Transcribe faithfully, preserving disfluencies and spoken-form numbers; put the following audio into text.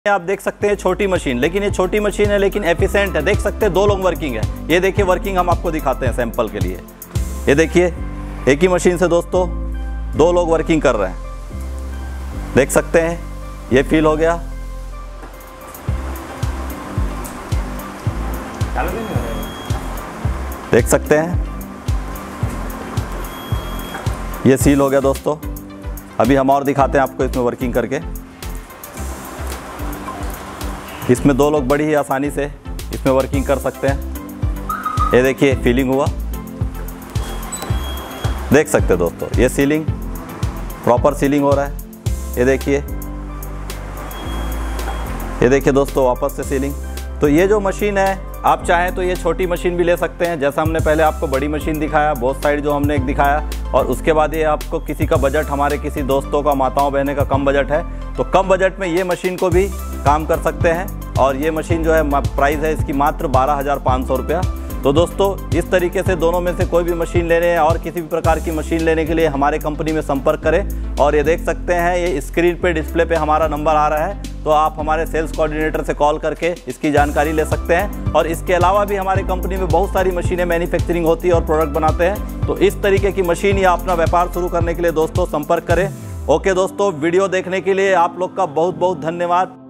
आप देख सकते हैं छोटी मशीन, लेकिन ये छोटी मशीन है लेकिन एफिशिएंट है। देख सकते हैं दो लोग वर्किंग है। ये देखिए वर्किंग हम आपको दिखाते हैं सैंपल के लिए। ये देखिए एक ही मशीन से दोस्तों दो लोग वर्किंग कर रहे हैं, देख सकते हैं। ये फील हो गया, देख सकते हैं। ये सील हो गया दोस्तों। अभी हम और दिखाते हैं आपको इसमें वर्किंग करके। इसमें दो लोग बड़ी ही आसानी से इसमें वर्किंग कर सकते हैं। ये देखिए फीलिंग हुआ, देख सकते हैं दोस्तों। ये सीलिंग प्रॉपर सीलिंग हो रहा है। ये देखिए, ये देखिए दोस्तों वापस से सीलिंग। तो ये जो मशीन है आप चाहें तो ये छोटी मशीन भी ले सकते हैं, जैसा हमने पहले आपको बड़ी मशीन दिखाया, बोथ साइड जो हमने एक दिखाया। और उसके बाद ये आपको किसी का बजट, हमारे किसी दोस्तों का, माताओं बहने का कम बजट है तो कम बजट में ये मशीन को भी काम कर सकते हैं। और ये मशीन जो है प्राइस है इसकी मात्र बारह हज़ार पाँच सौ रुपया। तो दोस्तों इस तरीके से दोनों में से कोई भी मशीन लेने हैं और किसी भी प्रकार की मशीन लेने के लिए हमारे कंपनी में संपर्क करें। और ये देख सकते हैं ये स्क्रीन पे डिस्प्ले पे हमारा नंबर आ रहा है, तो आप हमारे सेल्स कोऑर्डिनेटर से कॉल करके इसकी जानकारी ले सकते हैं। और इसके अलावा भी हमारी कंपनी में बहुत सारी मशीनें मैन्युफैक्चरिंग होती है और प्रोडक्ट बनाते हैं। तो इस तरीके की मशीन या अपना व्यापार शुरू करने के लिए दोस्तों संपर्क करें। ओके दोस्तों, वीडियो देखने के लिए आप लोग का बहुत बहुत धन्यवाद।